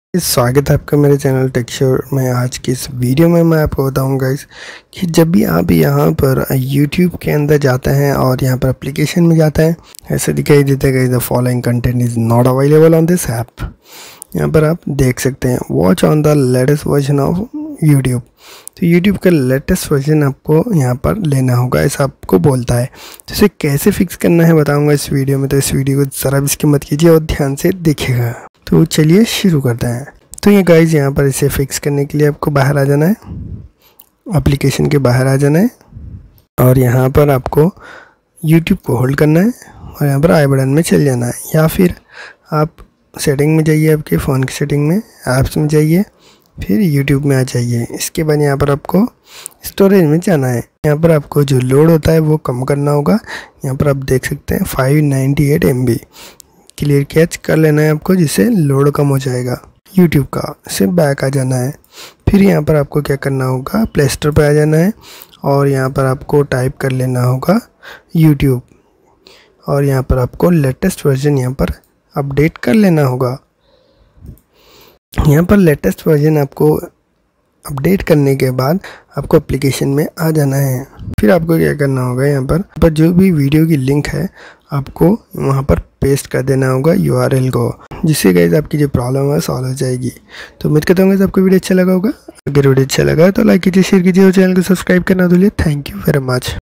स्वागत है आपका मेरे चैनल टेक्श्योर में। आज की इस वीडियो में मैं आपको बताऊंगा गाइस कि जब भी आप यहाँ पर YouTube के अंदर जाते हैं और यहाँ पर एप्लीकेशन में जाते हैं, ऐसे दिखाई देता है guys the following content is not available on this app. यहाँ पर आप देख सकते हैं watch on the latest version of YouTube। तो YouTube का लेटेस्ट वर्जन आपको यहाँ पर लेना होगा, ऐसा आपको बोलता है। तो इसे कैसे फिक्स करना है बताऊँगा इस वीडियो में, तो इस वीडियो को ज़रा भी स्किप मत कीजिए और ध्यान से देखिएगा। तो चलिए शुरू करते हैं। तो ये गाइज यहाँ पर इसे फिक्स करने के लिए आपको बाहर आ जाना है, एप्लीकेशन के बाहर आ जाना है और यहाँ पर आपको YouTube को होल्ड करना है और यहाँ पर आई बटन में चल जाना है, या फिर आप सेटिंग में जाइए, आपके फ़ोन की सेटिंग में ऐप्स में जाइए, फिर YouTube में आ जाइए। इसके बाद यहाँ पर आपको स्टोरेज में जाना है। यहाँ पर आपको जो लोड होता है वो कम करना होगा। यहाँ पर आप देख सकते हैं 598 MB क्लियर कैच कर लेना है आपको, जिससे लोड कम हो जाएगा YouTube का। से बैक आ जाना है। फिर यहाँ पर आपको क्या करना होगा, प्ले स्टोर पर आ जाना है और यहाँ पर आपको टाइप कर लेना होगा YouTube और यहाँ पर आपको लेटेस्ट वर्जन यहाँ पर अपडेट कर लेना होगा। यहाँ पर लेटेस्ट वर्जन आपको अपडेट करने के बाद आपको एप्लीकेशन में आ जाना है। फिर आपको क्या करना होगा, यहाँ पर जो भी वीडियो की लिंक है आपको वहाँ पर पेस्ट कर देना होगा URL को, जिससे गाइस आपकी जो प्रॉब्लम है सॉल्व हो जाएगी। तो उम्मीद करता हूँ आपको वीडियो अच्छा लगा होगा। अगर वीडियो अच्छा लगा तो लाइक कीजिए, शेयर कीजिए और चैनल को सब्सक्राइब करना भूलिए। Thank you very much.